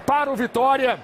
para o Vitória.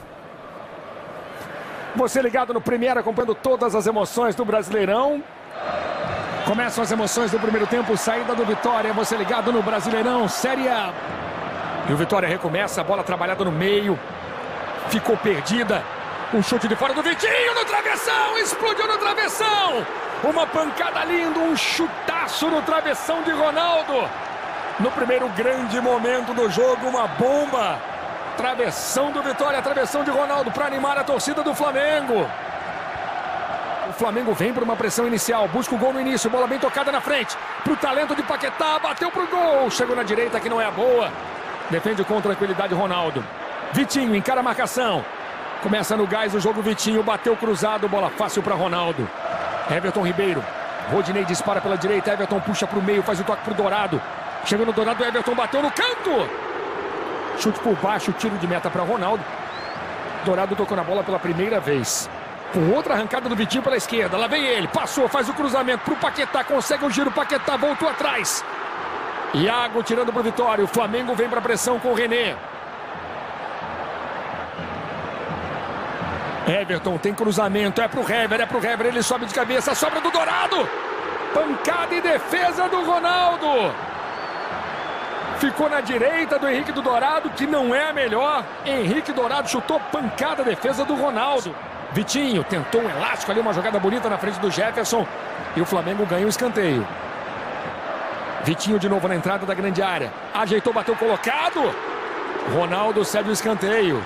Você ligado no Premier, acompanhando todas as emoções do Brasileirão. Começam as emoções do primeiro tempo, saída do Vitória. Você ligado no Brasileirão, Série A. E o Vitória recomeça, a bola trabalhada no meio. Ficou perdida. Um chute de fora do Vitinho no travessão, explodiu no travessão. Uma pancada linda, um chutaço no travessão de Ronaldo. No primeiro grande momento do jogo, uma bomba. Travessão do Vitória, travessão de Ronaldo para animar a torcida do Flamengo. O Flamengo vem para uma pressão inicial, busca o gol no início, bola bem tocada na frente. Para o talento de Paquetá, bateu para o gol. Chegou na direita que não é a boa. Defende com tranquilidade Ronaldo. Vitinho encara a marcação. Começa no gás o jogo, Vitinho bateu cruzado, bola fácil para Ronaldo. Everton Ribeiro. Rodinei dispara pela direita, Everton puxa para o meio, faz o toque para o Dourado. Chegou no Dourado, Everton bateu no canto. Chute por baixo, tiro de meta para Ronaldo. Dourado tocou na bola pela primeira vez. Com outra arrancada do Vitinho pela esquerda. Lá vem ele, passou, faz o cruzamento para o Paquetá. Consegue o giro, Paquetá voltou atrás. Iago tirando para o Vitória. O Flamengo vem para a pressão com o René. Everton tem cruzamento, é pro Hever, ele sobe de cabeça, sobra do Dourado. Pancada e defesa do Ronaldo. Ficou na direita do Henrique do Dourado, que não é a melhor. Henrique Dourado chutou, pancada, defesa do Ronaldo. Vitinho tentou um elástico ali, uma jogada bonita na frente do Jefferson. E o Flamengo ganha o escanteio. Vitinho de novo na entrada da grande área. Ajeitou, bateu colocado. Ronaldo cede o escanteio.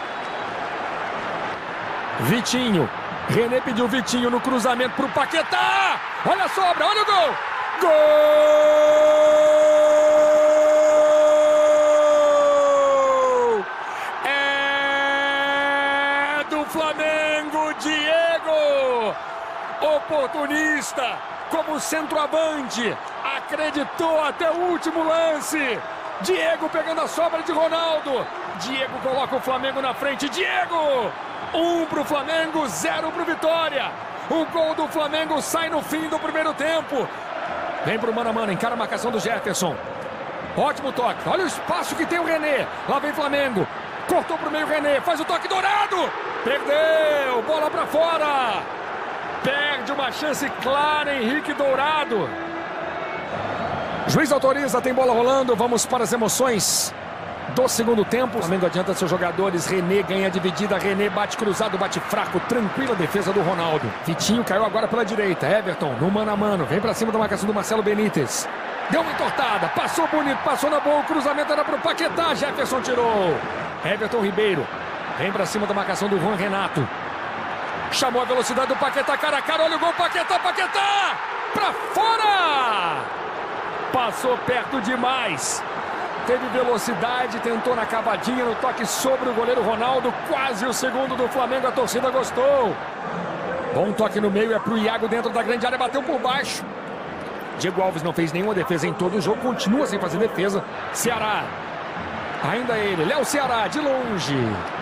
Vitinho. René pediu Vitinho no cruzamento para o Paquetá. Olha a sobra, olha o gol. Gol! É do Flamengo, Diego. Oportunista, como centroavante. Acreditou até o último lance. Diego pegando a sobra de Ronaldo. Diego coloca o Flamengo na frente. Diego! 1 para o Flamengo, 0 para o Vitória. O gol do Flamengo sai no fim do primeiro tempo. Vem para o mano a mano, encara a marcação do Jefferson. Ótimo toque, olha o espaço que tem o René. Lá vem Flamengo, cortou para o meio o René, faz o toque, Dourado. Perdeu, bola para fora. Perde uma chance clara, Henrique Dourado. Juiz autoriza, tem bola rolando, vamos para as emoções do segundo tempo. O Flamengo adianta seus jogadores. René ganha a dividida. René bate cruzado, bate fraco. Tranquila defesa do Ronaldo. Vitinho caiu agora pela direita. Everton no mano a mano. Vem pra cima da marcação do Marcelo Benítez. Deu uma entortada. Passou bonito. Passou na boa. O cruzamento era pro Paquetá. Jefferson tirou. Everton Ribeiro. Vem pra cima da marcação do Juan Renato. Chamou a velocidade do Paquetá. Cara a cara. Olha o gol. Paquetá. Paquetá. Pra fora. Passou perto demais. Teve velocidade, tentou na cavadinha, no toque sobre o goleiro Ronaldo. Quase o segundo do Flamengo, a torcida gostou. Bom toque no meio, é pro Iago dentro da grande área, bateu por baixo. Diego Alves não fez nenhuma defesa em todo o jogo, continua sem fazer defesa. Ceará, ainda ele, Léo Ceará, de longe.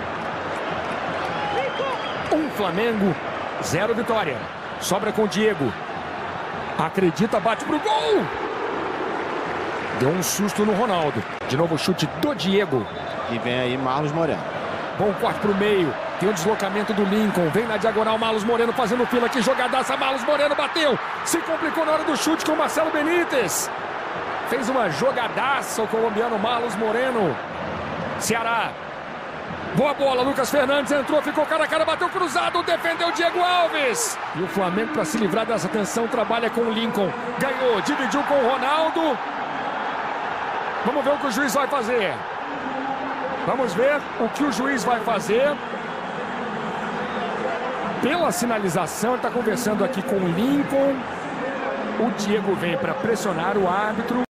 1 Flamengo, 0 Vitória. Sobra com o Diego. Acredita, bate pro gol. Deu um susto no Ronaldo. De novo o chute do Diego. E vem aí Marlos Moreno. Bom corte para o meio. Tem o deslocamento do Lincoln. Vem na diagonal Marlos Moreno fazendo fila. Que jogadaça. Marlos Moreno bateu. Se complicou na hora do chute com o Marcelo Benítez. Fez uma jogadaça o colombiano Marlos Moreno. Ceará. Boa bola. Lucas Fernandes entrou. Ficou cara a cara. Bateu cruzado. Defendeu Diego Alves. E o Flamengo, para se livrar dessa tensão, trabalha com o Lincoln. Ganhou. Dividiu com o Ronaldo. Vamos ver o que o juiz vai fazer. Vamos ver o que o juiz vai fazer. Pela sinalização, ele está conversando aqui com o Lincoln. O Diego vem para pressionar o árbitro.